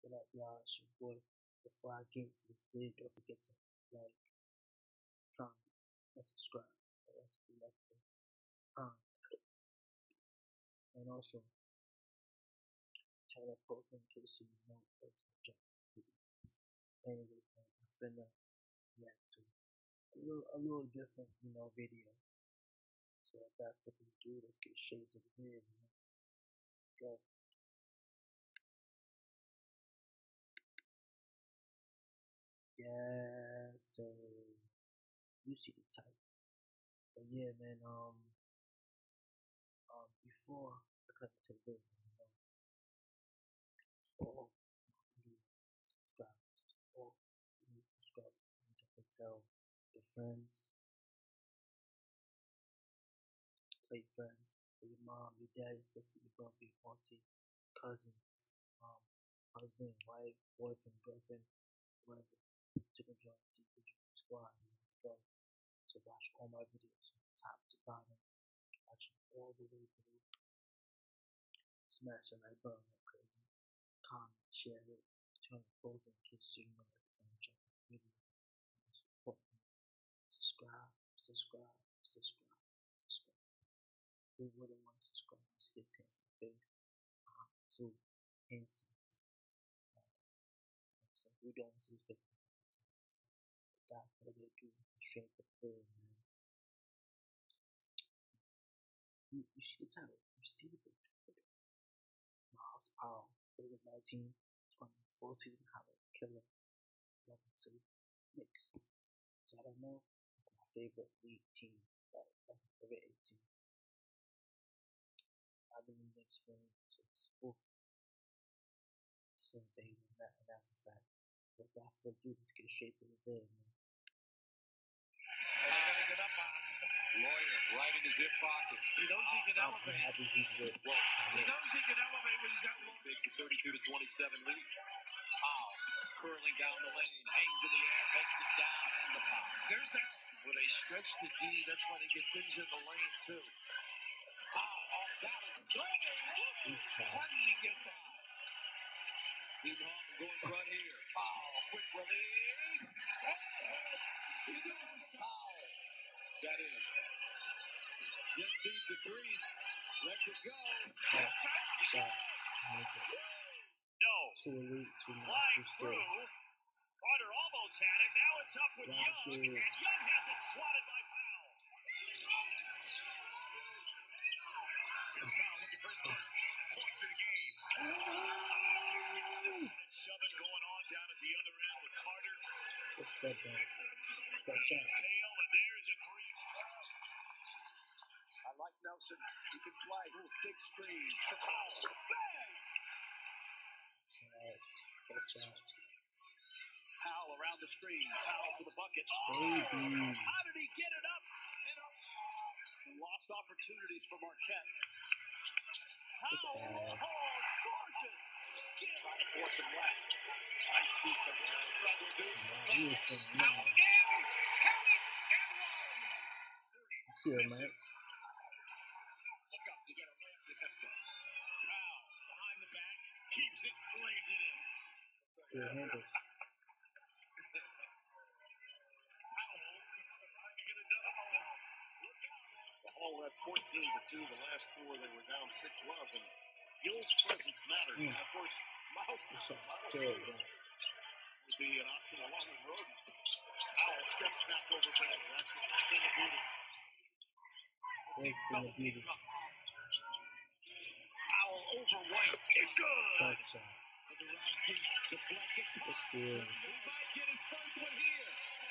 What up, y'all? It's your boy. Before I get into this video, don't forget to like, comment, and subscribe. That's the left thing. And also, tell that post in case you know it's a job. Anyway, man, I'm finna react to a little different, video. So without further ado, let's get straight to the video, man. Let's go. Yeah, so you see the title. But yeah, man, before I come to the video, all new subscribers, all new subscribers, and you can tell your friends, tell your friends, tell your mom, your dad, your sister, your brother, your auntie, cousin, um, husband, wife, boyfriend, girlfriend, whatever, to go join the Future Squad. Let's go to watch all my videos from top to bottom, watch them all the way through. Smash the like button like crazy. Comment, share it, turn the post in case you know every time I drop a video. Support me. Subscribe, subscribe, subscribe, subscribe. Who wouldn't want to subscribe to see his handsome face? I'm too handsome. So we don't want to see his face. So without further ado, straight to the video, man. You see the title. You see the title. Myles Powell, 2019, 24 season Howard Killer, 11-2 Knicks. So I don't know, my favorite league team, my favorite 18. I've been a Knicks fan since day one, and that's a fact. But without further ado, let's get straight to the video, man. Lawyer right in his hip pocket. He knows he can elevate. Happy he's with. He knows he can elevate when he's got one. Takes a 32-27 lead. Powell curling down the lane, hangs in the air, banks it down, and the foul. There's that where they stretch the D. That's why they get things in the lane too. Powell off balance. How did he get that? Steve Harden going front here. Powell, quick release. Powell. That is. Just needs a crease. Lets it go. No. Too elite, too much, Flying too through. scary. Carter almost had it. Now it's up with Young. And Young has it swatted by Powell. Powell looking for his first points of the game. Shoving going on down at the other end with Carter. Just step back. Step shot. Tail, and there's a three. I like Nelson. He can play. Ooh, big screen for Powell. Bang! Step shot. Powell around the screen. Powell to the bucket. Baby. How did he get it up? Some lost opportunities for Marquette. Powell, gorgeous. Trying to force him left. Nice defense. Trying to do He was thinking, man. Powell again. Count it and one. You see it, man. Look up, you got a ramp to miss that. Powell behind the back, keeps it, lays it in. Good handle. The Hall led 14-2. The last four, they were down 6-love, and Gill's presence mattered. And of course, Miles Good, would be an option along with Roden. Powell steps back over Bailey. That's a sustained beauty. It's gonna be the Powell over White. It's good. tough shot. Dombrowski deflected. It's good. He might get his first one here.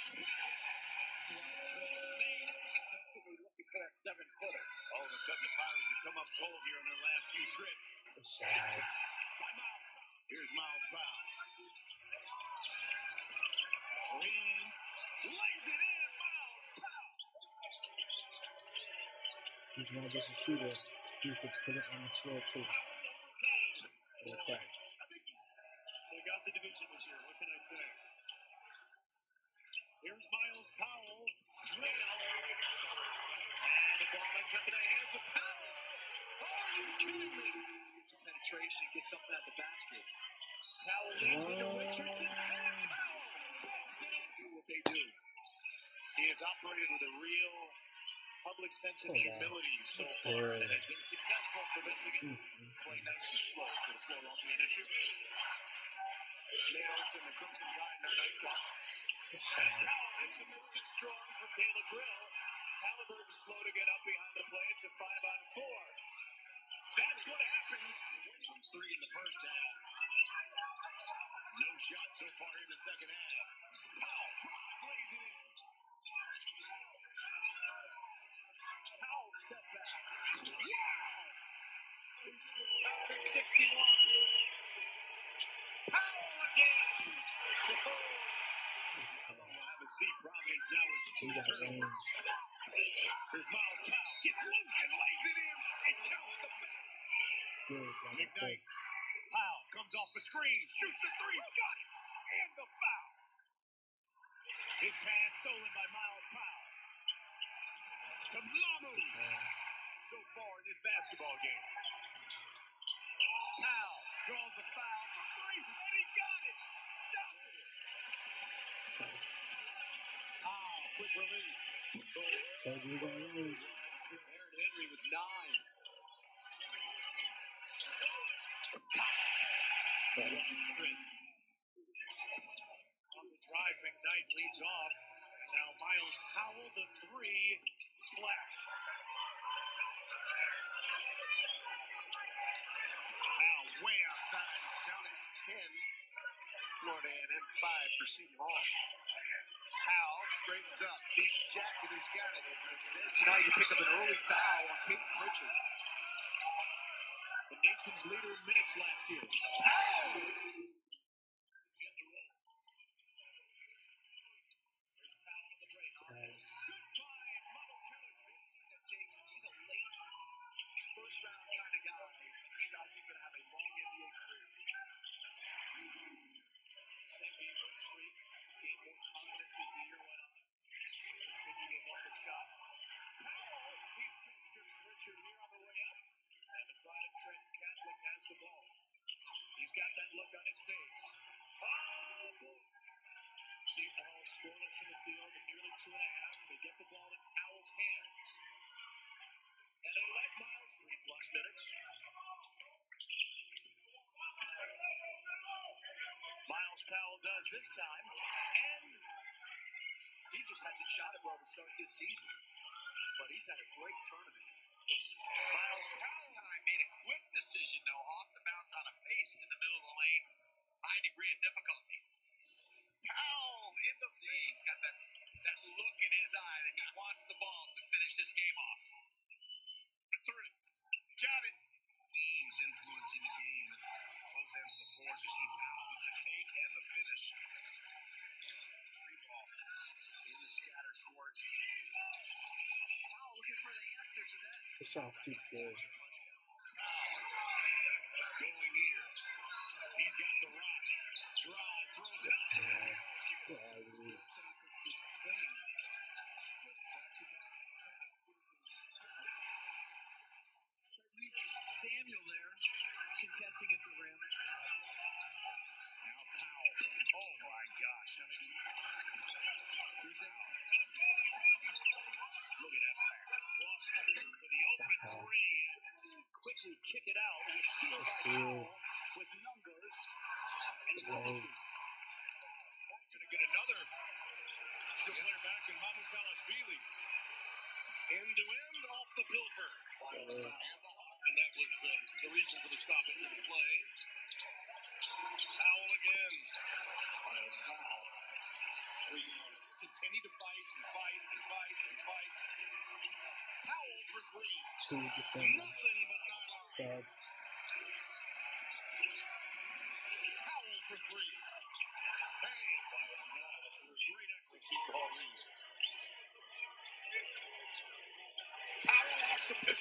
Desperately looking for that 7-footer. All of a sudden, the Pirates have come up cold here in their last few trips. Good shot. Here's Myles Powell. Spins. Lays it in. Myles Powell. He's not just a shooter. He can put it on the floor too. Overcame. Attack. They got the division this year. What can I say? Here's Myles Powell. And the ball ends up in the hands of Powell. Are you kidding me? Get some penetration. Get something at the basket. Powell leads into Richardson. And Powell banks it in. Do what they do. He has operated with a real public sense of humility so far and has been successful for Michigan. Playing nice and slow, so the floor won't be an issue. Nate Olsen, the Crimson Tide in their nightcap. As Powell hits a instant strong from Caleb Grill. Halliburton slow to get up behind the play. It's a 5-on-4. That's what happens. From 3 in the first half. No shot so far in the second half. Powell drives, lays it in. Powell step back. Wow! Top at 61. Powell again. We'll have a seat. Providence now with 2 turnovers. There's Miles Powell. Gets loose and lays it in. And counts the back. McKnight. Powell comes off the screen. Shoots the 3. Got it. And the foul. His pass stolen by Miles Powell. To Mamu. So far in this basketball game. Powell draws the foul for 3. And he got it. Stop it. Powell, quick release. Aaron Henry with 9. On the drive, McKnight leads off. And now Miles Powell, the 3. Splash. Powell way outside. Down at 10. Florida A&M 5 for Seton Hall. Powell straightens up. Deep jacket has got it. Now you pick up an early foul on Peyton Pritchard. The nation's leader in minutes last year. Powell! First round kind of guy. He's out here going to have a long NBA career. 10-game win streak. Gained more confidence as the year went on. Continue to hold the shot. Powell, he fits this Richard here on the way up. And the pride of Trenton Catholic has the ball. He's got that look on his face. Oh! Seton Hall scoreless in the field in nearly 2.5. They get the ball in Powell's hands. And they let Miles 3+ minutes. Miles Powell does this time, and he just hasn't shot it well to start this season. But he's had a great tournament. Miles Powell made a quick decision, though, off the bounce on a face in the middle of the lane. High degree of difficulty. Powell in the sea. He's got that look in his eye that he wants the ball to finish this game off. Through it. Got it. Eames influencing the game at both ends of the floor. So see Powell with the take and the finish. Free ball in the scattered court. Powell looking for the answer to that. It sounds too good. Going here. He's got the rock. Draws, throws it out to the Samuel there, contesting at the rim. Now Powell. Oh my gosh. Look at that pass. Cross for the open 3. And quickly kick it out. And steal by Powell with numbers and finishes. Gonna get another good player back in Mamu Kalashvili. End to end off the pilfer. And that was the reason for the stoppage of the play. Powell again. Continue to fight and fight and fight and fight. Powell for 3. 2 defenders. Nothing but Sad. Powell for 3. Hey, great execution. Powell off the pick.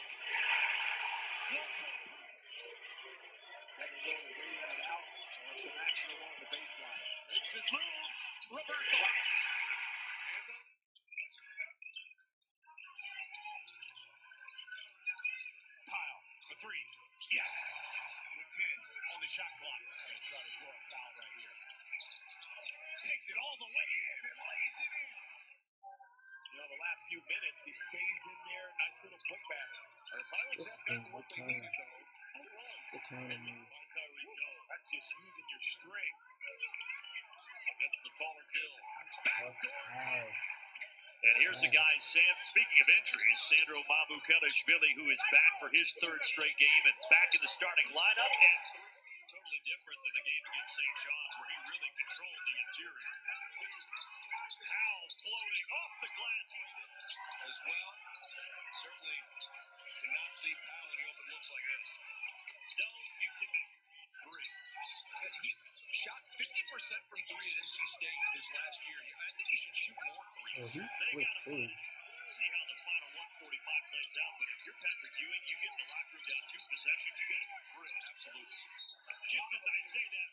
Some action along the baseline. Makes his move. Reversal. Pyle for 3. Yes. With 10 on the shot clock. He'll try to draw a foul right here. Takes it all the way in and lays it in. You know, the last few minutes, he stays in there. Nice little putback. The Pirates have gotten what they needed, though. The counter move. That's just using your strength against the taller Gill. And here's a guy, speaking of injuries, Sandro Mamukelashvili, who is back for his third straight game and back in the starting lineup. And totally different than the game against St. John's, where he really controlled the interior. Powell floating off the glass as well. Certainly cannot leave Powell in the open looks like this. No, you cannot. Three. He shot 50% from three at NC State his last year. I think he should shoot more threes. Oh, he's quick too. See how the final 145 plays out, but if you're Patrick Ewing, you get in the locker room down 2 possessions, you got to go through. Absolutely. Just as I say that,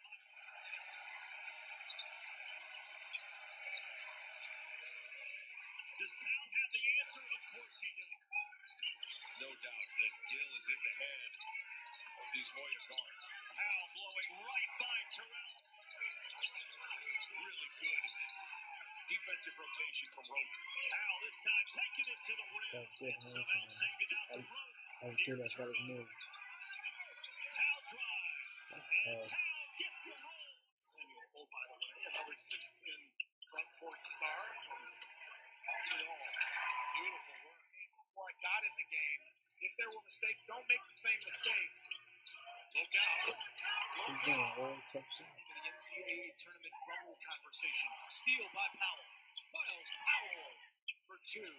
does Powell have the answer? Of course he does. No doubt that Gill is in the head of these Hoya guards. Powell blowing right by Terrell. Really good defensive rotation from Roten. Powell this time taking it to the rim. That's good. And somehow saved it out to Roten. That was good. That's got his move. Powell drives. And Powell gets the roll. Samuel, oh, by the way, another 6'10" front court star from Montreal. Beautiful work. Before I got in the game, if there were mistakes, don't make the same mistakes. Look out. He's doing all tough shots. The NCAA tournament bubble conversation. Steal by Powell. Miles Powell for two.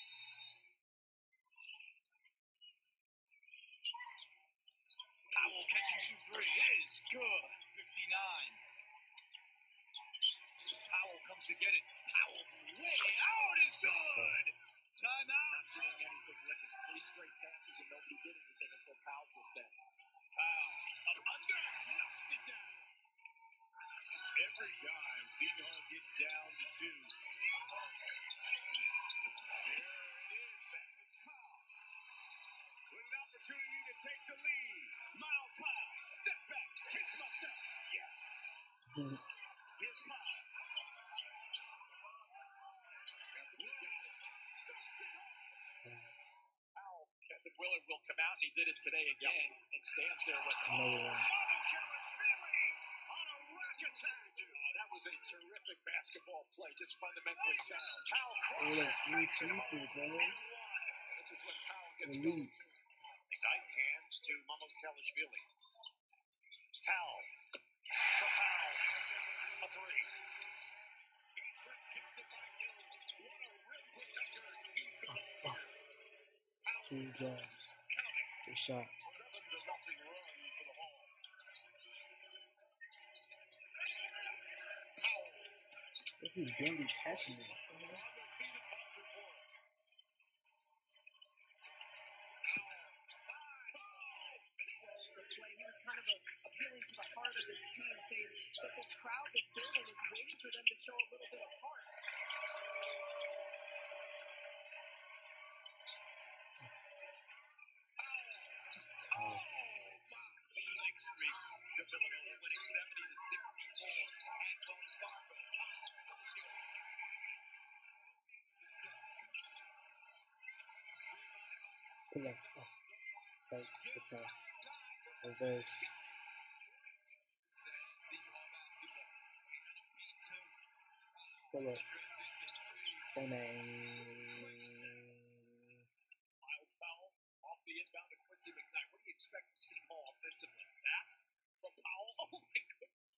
Powell catching shoot three is good. 59. Powell comes to get it. Powell from way out is good. Timeout. Not doing anything with it. 3 straight passes and nobody did anything until Powell was there. Powell up under, knocks it down. Every time Seton Hall gets down to 2. There it is. Back to Powell. With an opportunity to take the lead. Miles Powell. Step back. Kiss myself. Yes. Here's Powell. Powell, Captain Willard will come out, and he did it today again, and stands there with him. Another one. That was a terrific basketball play, just fundamentally sound. Powell Oh, crosses. that's 3-2, bro. This is when Powell gets Elite. going, too. Knight hands to Mamukelashvili. Powell. For Powell. A 3. He's rejected by Gill. What a rim protector he's been. Two jabs. Good shot. 7-0 run for the Hall. Powell. This is barely catching it. He was kind of appealing to the heart of his team, saying that this crowd, this building is waiting for them to show a little bit of heart. Losing streak to Villanova, winning 70-64 at Wells Fargo. Pull up. Oh. Sorry. It's a reverse. Pull up. Bang bang. Miles Powell off the inbound to Quincy McKnight. What do you expect from Seton Hall offensively? That from Powell? Oh my goodness.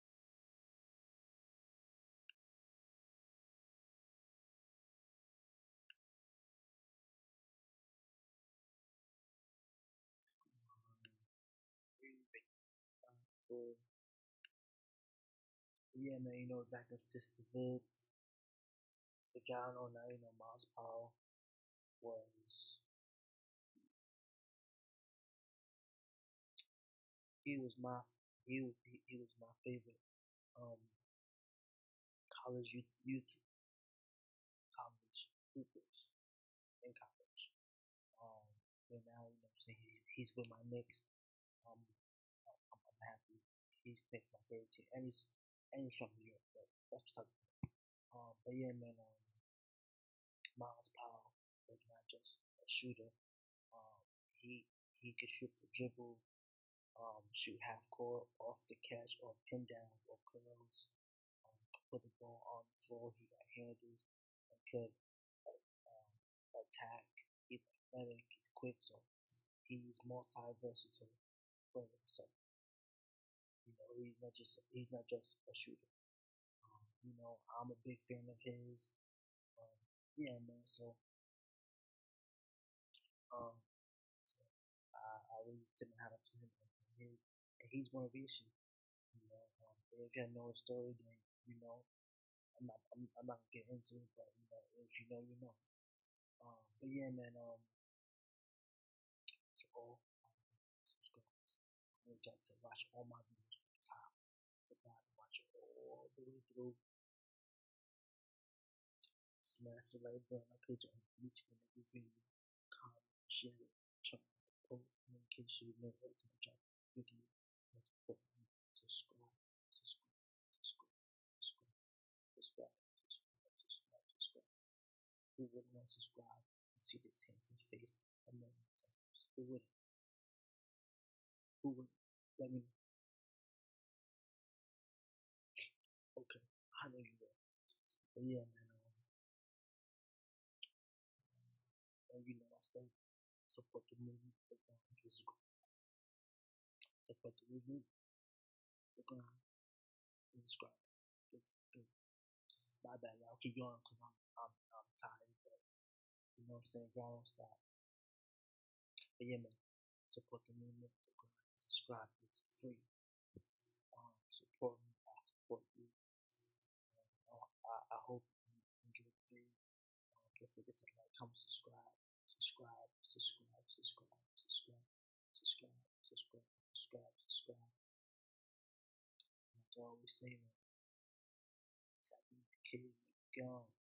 Cool. Yeah, man, you know, that consists of it. The guy on that, you know, Miles Powell was he was my favorite college youth college hoopers in college. And now, you know, saying he's with my Knicks. I'm happy. he's playing for my favorite team, and he's from New York. But that's beside the point. But yeah, man. Miles Powell is not just a shooter. Um, he can shoot the dribble, shoot half court, off the catch, or pin down, or curls. Could put the ball on the floor. He got handles and could um, attack. He's athletic. He's quick. So he's multi-versatile player. So he's not just a shooter. I'm a big fan of his. Um, yeah, man. Um, so I really didn't have a him and he's motivation. If you know a story, then you know I'm not gonna get into it, but if you know, you know. But yeah, man. So all subscribers, I want you to watch all my videos from the top to bottom. Watch it all the way through. Smash the like button like it's on each and every video. Comment, share it, try to post notification, you know every time I drop a video. Most importantly, subscribe, subscribe, subscribe, subscribe, subscribe, subscribe, subscribe, subscribe. Who wouldn't want to subscribe and see this handsome face a million times? Who wouldn't? Who would? Let me know. Okay, I know you will. But yeah, man. And I still support the movement, the ground, support the movement, the ground, and subscribe. It's free. My bad, y'all. Keep going because I'm tired, but you know what I'm saying. Y'all don't stop. But yeah, man. Support the movement, the ground, and subscribe. It's free. Support me. I support you. I hope you enjoyed the video. Don't forget to like, comment, subscribe, subscribe, subscribe, subscribe, subscribe, subscribe, subscribe, subscribe, subscribe. Like I always say, man, tap in the kid, gone.